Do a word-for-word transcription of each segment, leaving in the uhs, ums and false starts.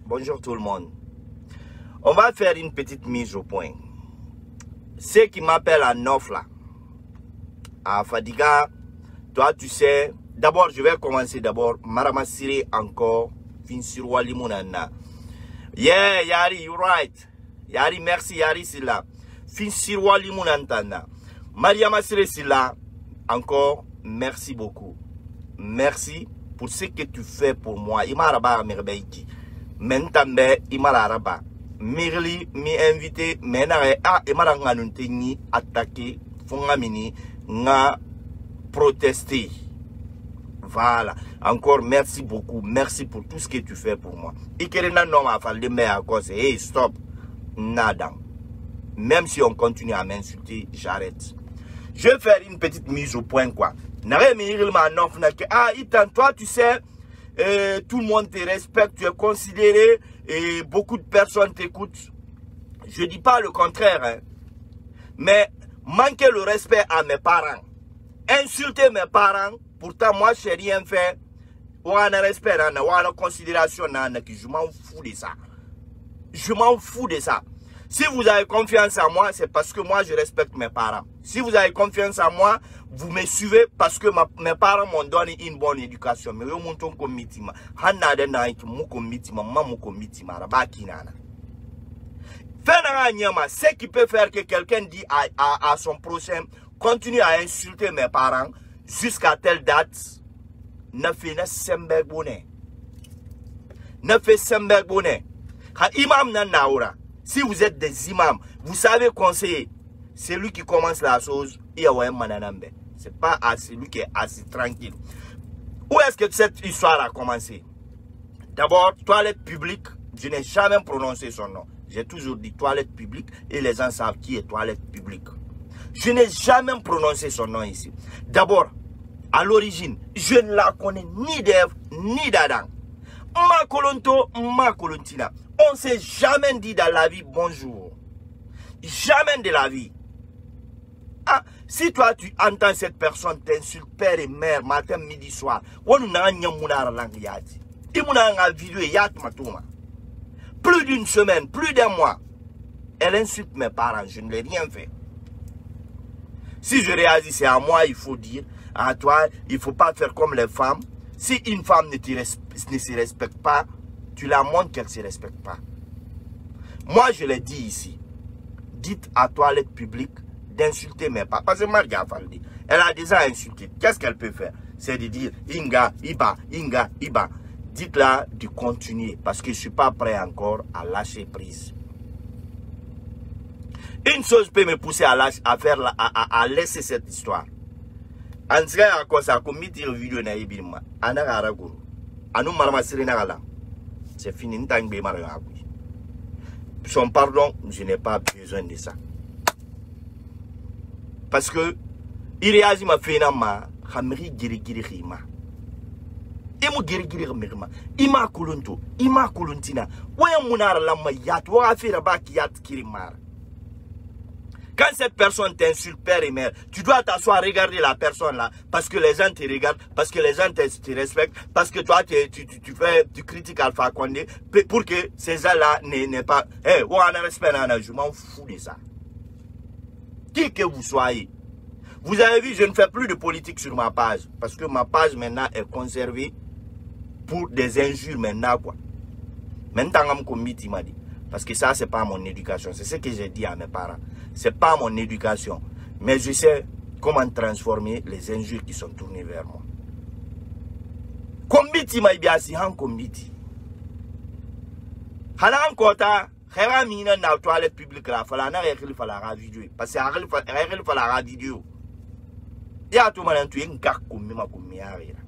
Bonjour tout le monde. On va faire une petite mise au point. Ceux qui m'appellent à Nof là, à Fadiga, toi tu sais, d'abord je vais commencer d'abord, Maramasiri encore, Finsirwa Limonana. Yeah, Yari, you're right. Yari, merci, Yari, c'est là. Finsirwa Limonantana. Mariamasiri, c'est là. Encore, merci beaucoup. Merci pour ce que tu fais pour moi. Imaraba merbeiki. Mentambe, imaraba. Mirli, mi invité, menare, ah, imaranga nunteni, attaqué, fongamini, nga protester. Voilà. Encore merci beaucoup. Merci pour tout ce que tu fais pour moi. Ikerena non ma falde mais à cause. Hey, stop. Nada. Même si on continue à m'insulter, j'arrête. Je vais faire une petite mise au point quoi. Ah, Itan, toi tu sais, euh, tout le monde te respecte, tu es considéré et beaucoup de personnes t'écoutent. Je dis pas le contraire, hein. Mais manquer le respect à mes parents, insulter mes parents, pourtant moi je n'ai rien fait. On a respect, on a considération, je m'en fous de ça. Je m'en fous de ça. Si vous avez confiance en moi, c'est parce que moi je respecte mes parents. Si vous avez confiance en moi, vous me suivez parce que ma, mes parents m'ont donné une bonne éducation. Mais yo monton komitima, hanna de naik mu komitima, mamu komitima, rabaki nana. Ce qui peut faire que quelqu'un dit à, à, à son prochain, continue à insulter mes parents jusqu'à telle date, ne fait ne sembe bonnet. Ne fait sembe bonnet. Ha imam na naura. Si vous êtes des imams, vous savez conseiller. C'est lui qui commence la chose. C'est pas celui qui est assis tranquille. Où est-ce que cette histoire a commencé? D'abord, toilette publique. Je n'ai jamais prononcé son nom. J'ai toujours dit toilette publique et les gens savent qui est toilette publique. Je n'ai jamais prononcé son nom ici. D'abord, à l'origine, je ne la connais ni d'Ève ni d'Adam. Ma kolonto, ma kolontina. On ne s'est jamais dit dans la vie bonjour. Jamais de la vie. Ah, si toi tu entends cette personne t'insulte père et mère matin, midi, soir, plus d'une semaine, plus d'un mois, elle insulte mes parents, je ne l'ai rien fait. Si je réagis, c'est à moi, il faut dire, à toi, il ne faut pas faire comme les femmes. Si une femme ne, te respecte, ne se respecte pas, tu la montres qu'elle ne se respecte pas. Moi, je l'ai dit ici. Dites à toilette publique d'insulter mes parents. Parce que Marga Faldi, elle a déjà insulté. Qu'est-ce qu'elle peut faire? C'est de dire Inga, Iba, Inga, Iba. Dites-la de continuer. Parce que je ne suis pas prêt encore à lâcher prise. Une chose peut me pousser à, lâcher, à, faire la, à, à, à laisser cette histoire. En ce cas, à ça, comme une vidéo na ibirma, anara araguru, anu marama sirena gala. C'est fini, n'tangbe marama. Son pardon, je n'ai pas besoin de ça. Parce que, il réagit ma phénomène, hamri giri giri rima. Emu giri giri rima. Ima kulunto, ima kuluntina. Waya munara lama yat, wa afira baki yat kirimar. Quand cette personne t'insulte père et mère, tu dois t'asseoir, regarder la personne là, parce que les gens te regardent, parce que les gens te, te respectent, parce que toi tu, tu, tu, tu fais, tu critiques Alpha Condé, pour que ces gens-là n'aient pas, eh, hey, on a respect, je m'en fous de ça. Qui que vous soyez. Vous avez vu, je ne fais plus de politique sur ma page, parce que ma page maintenant est conservée pour des injures maintenant quoi. Maintenant, il m'a dit. Parce que ça, c'est pas mon éducation. C'est ce que j'ai dit à mes parents. C'est pas mon éducation. Mais je sais comment transformer les injures qui sont tournées vers moi. Kombiti ma ibiasi han kombiti. Hala kota, khera mina na toilette publique la fala na rekli fala ra vidéo parce que rekli rekli fala ra vidéo. Ya to manan tu ngak kommi ma kommi arira.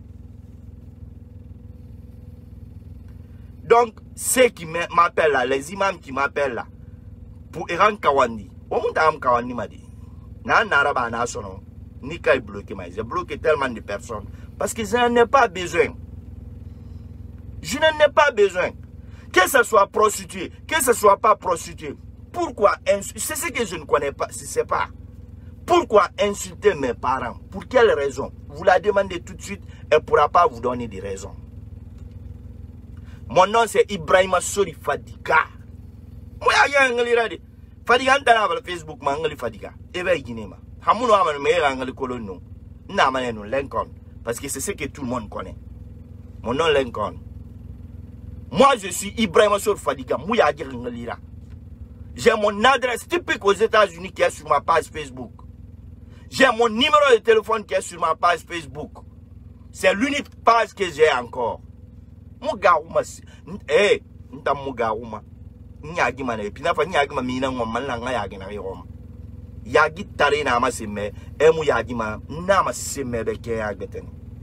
Donc, ceux qui m'appellent là, les imams qui m'appellent là, pour Iran Kawandi, au monde Am Kawandi m'a dit, na naraba na sono, ni kay bloqué, mais j'ai bloqué tellement de personnes parce que je n'en ai pas besoin. Je n'en ai pas besoin. Que ce soit prostituée, que ce soit pas prostituée. Pourquoi insulter? C'est ce que je ne connais pas, je ne sais pas. Pourquoi insulter mes parents? Pour quelle raison? Vous la demandez tout de suite, elle ne pourra pas vous donner des raisons. Mon nom c'est Ibrahima Sori Fadiga. Moi ya ngali radi. Fadiga ndana ba Facebook ma ngali Fadiga. Ebe Guinée ma. Hamuno amane me ngali kolono. Na mané no Lincoln parce que c'est ce que tout le monde connaît. Mon nom Lincoln. Moi je suis Ibrahima Sori Fadiga. Mouya ngali ra. J'ai mon adresse typique aux États-Unis qui est sur ma page Facebook. J'ai mon numéro de téléphone qui est sur ma page Facebook. C'est l'unique page que j'ai encore. Mugauma, eh, nta mugauma. Nyagi mane, pinafa nyagi ma mina ngoma langa yagi na rom. Yagi tare na ma seme, emu yagi ma na ma seme beke yagbeten.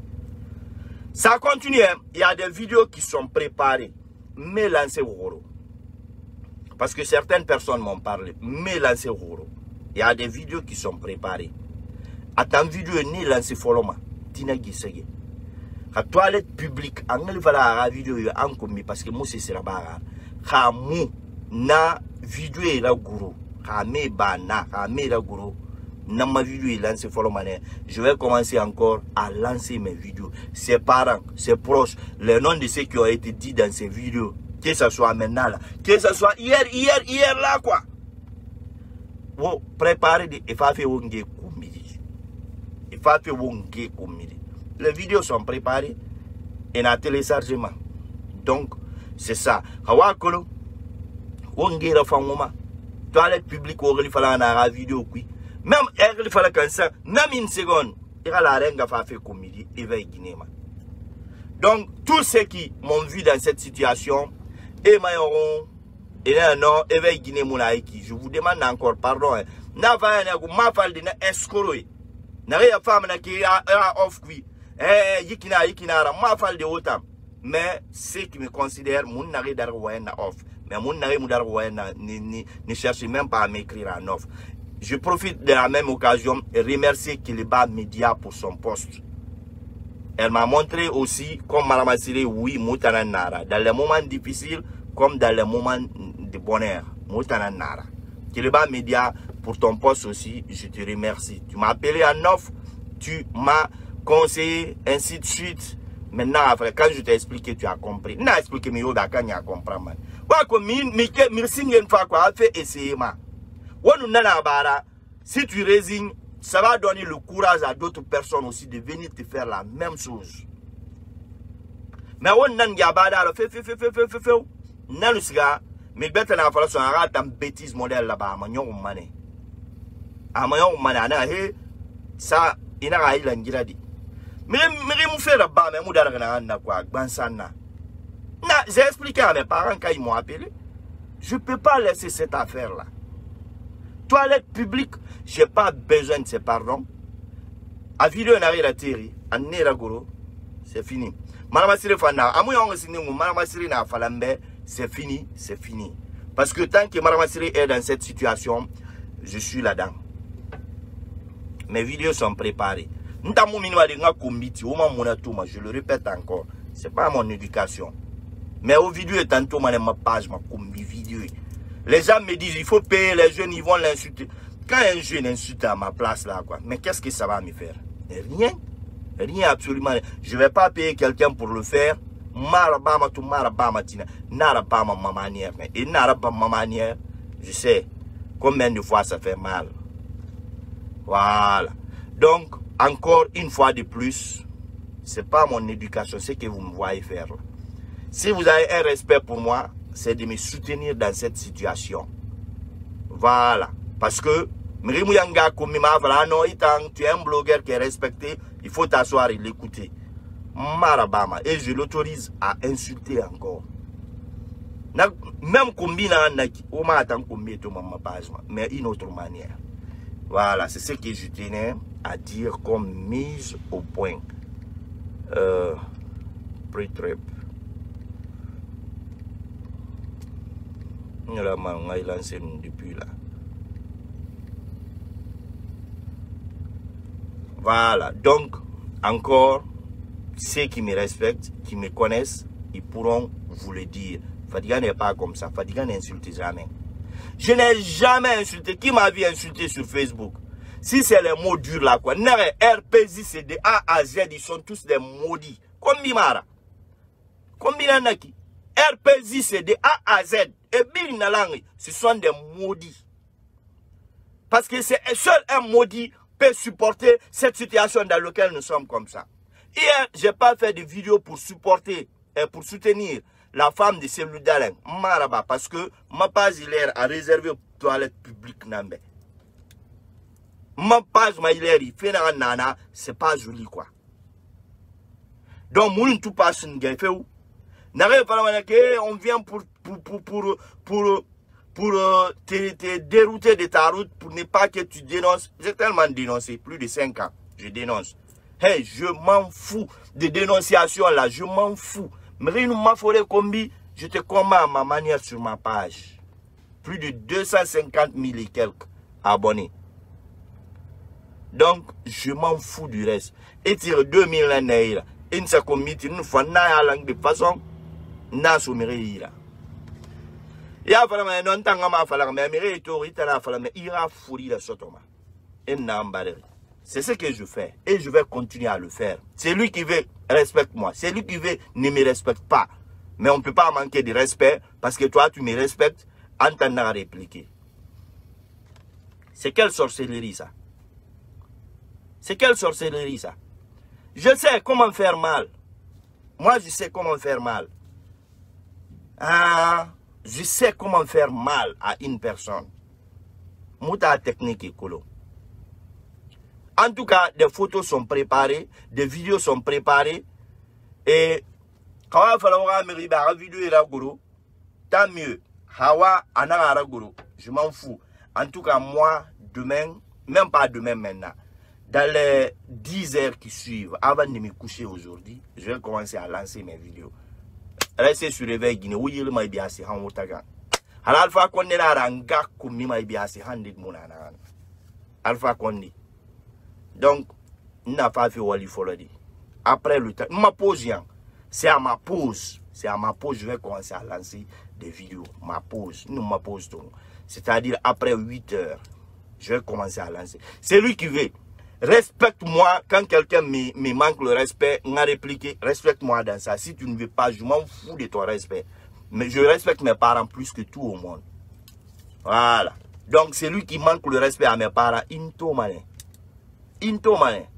Ça continue, il y a des vidéos qui sont préparées, mais lancez au parce que certaines personnes m'ont parlé, mais lancez au il y a des vidéos qui sont préparées. Attends vidéo ni lancez foloma, tina gisege. La toilette publique, en elle va la vidéo en commis parce que moi c'est la barre. Kamu na vidéo est la gourou. Kame bana, kame la gourou. Na ma vidéo est lancée foloma. Je vais commencer encore à lancer mes vidéos. Ses parents, ses proches, les noms de ceux qui ont été dit dans ces vidéos. Que ce soit maintenant là, que ce soit hier, hier, hier là quoi. Vous préparez des effets wonge kumidi. Effets wonge kumidi. Les vidéos sont préparées et en téléchargement. Donc, c'est ça. Hawakolo, wonge la fangoma. Toilette publique, on va faire la vidéo. Même, il va faire comme ça, même une seconde, il va la renga faire kumidi et va y guinéma. Donc, tous ceux qui m'ont vu dans cette situation, et Mayoron, et non, et va y guiné moulaïki, je vous demande encore pardon. N'a pas un mal de escroquer. N'a rien femme qui a off qui. Eh, yikina, yikina, ma fal de autant. Mais ceux qui me considèrent, mon n'arrive d'arrouer off. Mais mon n'arrive d'arrouer ne cherche même pas à m'écrire en off. Je profite de la même occasion et remercier Kiliba Media pour son poste. Elle m'a montré aussi, comme Madame Assiré, oui, Moutana Nara. Dans les moments difficiles, comme dans les moments de bonheur. Moutana Nara. Kiliba Media, pour ton poste aussi, je te remercie. Tu m'as appelé en off, tu m'as conseiller, ainsi de suite. Maintenant, après, quand je t'ai expliqué, tu as compris. Non, expliqué, mais il y a compris. Si tu résignes, ça va donner le courage à d'autres personnes aussi de venir te faire la même chose. Mais on n'a pas fait, fait, fait, fait, fait, fait, fait. Non, le gars, mais bête n'a pas fait un bêtise modèle là-bas. Magnon mané. A magnon mané, ça, il n'a pas eu l'angiradi. Mais je me fais la barre, mais je j'ai expliqué à mes parents quand ils m'ont appelé. Je ne peux pas laisser cette affaire-là. Toilette publique, je n'ai pas besoin de ces pardons. A vidéo n'a rien à tirer. A Neragoro, c'est fini. Madame Siri Fana, à moi, on signe, Madame Siri n'a pas c'est fini, c'est fini. Parce que tant que Madame Siri est dans cette situation, je suis là-dedans. Mes vidéos sont préparées. Je le répète encore, ce n'est pas mon éducation. Mais aux vidéos, tantôt, ma page, ma combi vidéo. Les gens me disent, il faut payer les jeunes, ils vont l'insulter. Quand un jeune insulte à ma place, là, quoi, mais qu'est-ce que ça va me faire? Rien. Rien, absolument. Je ne vais pas payer quelqu'un pour le faire. Marabama tu marabama tina. Narabama ma manière. Et narabama ma manière, je sais combien de fois ça fait mal. Voilà. Donc, encore une fois de plus, ce n'est pas mon éducation, c'est que vous me voyez faire. Si vous avez un respect pour moi, c'est de me soutenir dans cette situation. Voilà. Parce que, tu es un blogueur qui est respecté, il faut t'asseoir et l'écouter. Marabama. Et je l'autorise à insulter encore. Même combien mais une autre manière. Voilà, c'est ce que je tenais à dire comme mise au point. Euh, Pre-trip. On a lancé depuis là. Voilà, donc, encore, ceux qui me respectent, qui me connaissent, ils pourront vous le dire. Fadiga n'est pas comme ça. Fadiga n'insulte jamais. Je n'ai jamais insulté. Qui m'a vu insulter sur Facebook? Si c'est les mots durs là, quoi. R P Z, c'est de A à Z, ils sont tous des maudits. Comme Bimara. Comme Binanaki. R P Z, c'est de A à Z. Et Bill Nalang, ce sont des maudits. Parce que c'est seul un maudit peut supporter cette situation dans laquelle nous sommes comme ça. Hier, je n'ai pas fait de vidéo pour supporter et pour soutenir la femme de Cellou Dalein. Maraba, parce que ma page il est à réserver aux toilettes publiques. Ma page ma il est fait nana, c'est pas joli quoi. Donc, moun tout passe une gueule, fait où? On vient pour, pour, pour, pour, pour, pour euh, te, te dérouter de ta route pour ne pas que tu dénonces. J'ai tellement dénoncé, plus de cinq ans, je dénonce. Hey, je m'en fous de dénonciation là, je m'en fous. Mais m'a foré combi, je te combats à ma manière sur ma page. Plus de deux cent cinquante mille et quelques abonnés. Donc, je m'en fous du reste. Et tire deux mille naira. Et nous avons mis une fois de façon. Na sommerie là. Ya fala ma non tanga ma fala mais mire to rita la fala mais ira fouri la sotoma. Et na mbaleri. C'est ce que je fais et je vais continuer à le faire. C'est lui qui veut respecte moi, c'est lui qui veut ne me respecte pas. Mais on ne peut pas manquer de respect parce que toi tu me respectes en t'en à répliquer. C'est quelle sorcellerie ça? C'est quelle sorcellerie ça? Je sais comment faire mal. Moi je sais comment faire mal. Ah, je sais comment faire mal à une personne. Mouta technique et colo. En tout cas, des photos sont préparées, des vidéos sont préparées. Et quand il falloir me la vidéo et la guru, tant mieux. Hawa anara guru, je m'en fous. En tout cas, moi, demain, même pas demain maintenant, dans les dix heures qui suivent, avant de me coucher aujourd'hui, je vais commencer à lancer mes vidéos. Restez sur le veille Guinée, où il m'a bien assez en Otagan. Alors, Alpha Condé a un gars comme il m'a bien assez en Mounana. Alpha Condé. Donc, il n'a pas fait Wally Folodi. Après le temps, ma pause, c'est à ma pause. C'est à ma pause, je vais commencer à lancer des vidéos. Ma pause, nous, ma pause, c'est-à-dire après huit heures, je vais commencer à lancer. C'est lui qui veut. Respecte-moi quand quelqu'un me, me manque le respect, on a répliqué, respecte-moi dans ça. Si tu ne veux pas, je m'en fous de ton respect. Mais je respecte mes parents plus que tout au monde. Voilà. Donc c'est lui qui manque le respect à mes parents. Into mané. Into mané.